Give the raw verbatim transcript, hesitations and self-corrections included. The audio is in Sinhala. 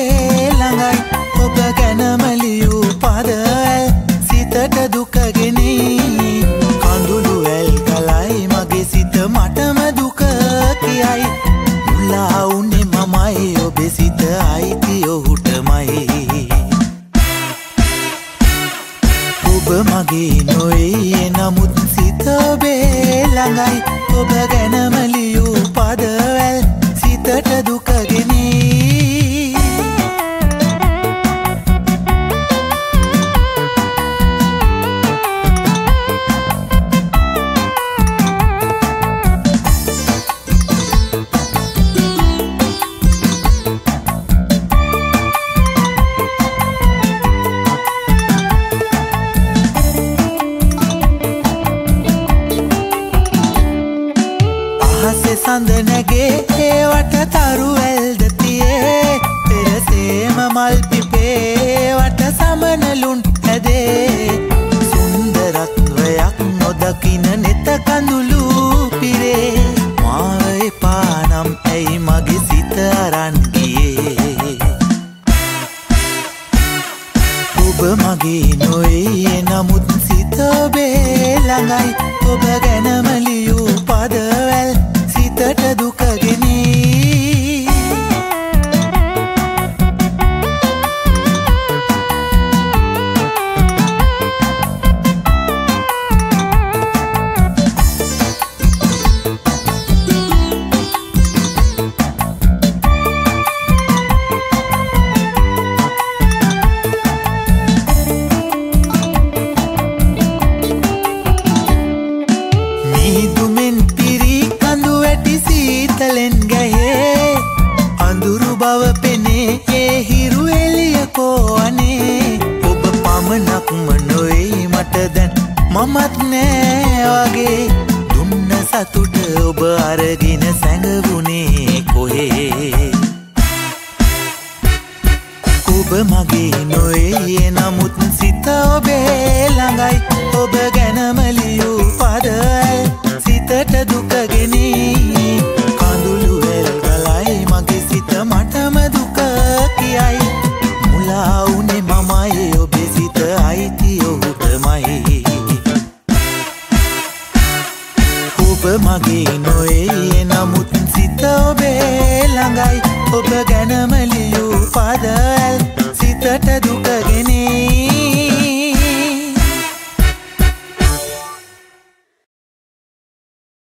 ඔබේ ළඟයි ඔබ ගැනම ලියූ පදවැල් සිතට දුකගෙනී කඳුළු ඇල් කලයි මගේ සිත මටම දුක කියයි මුලා වුනේ මමයි ඔබේ සිත අයිති ඔහුටමයි ඔබ මගේ නොවේ නමුත් සිත ඔබේ ළඟයි ඔබ ගැනම ලියූ පදවැල් සිතට දුකගෙනී සඳ නැගේ ඒවට තරු ඇල්ද තියේ පෙරසේම මල් පිපේ වට සමනලුන් ඇදේ සුන්දරත්වයක් නොදකින නෙත කඳුළු පිරේ මාව එපා නම් ඇයි මගේ සිත අරන් ගියේ ඔබ මගේ නොවේ නමුත් සිත ඔබේ ළඟයි ඔබ ගැනම ලියූ පදවැල් සිතට දුකගෙනී සීතලෙන් ගැහේ අඳුරු බව පෙනේ ඒ හිරු එළිය කෝවනේ ඔබ පමණක්ම නොවේ මට දැන් මමත් නෑ වගේ දුන්න සතුට ඔබ අරගෙන සැඟවුනේ කොහේ ඔබ මගේ නොවේ නමුත් සිත ඔබේ ළඟයි ඔබ ගැනම ලියූ පදවැල් සිතට දුකගෙනී කඳුළු වැල් ගලයි මගේ සිත මටම දුක කියයි මුලා වුනේ මමයි ඔබේ සිත අයිති ඔහුටමයි ඔබ මගේ නොවේ නමුත් සිත ඔබේ ළඟයි ඔබ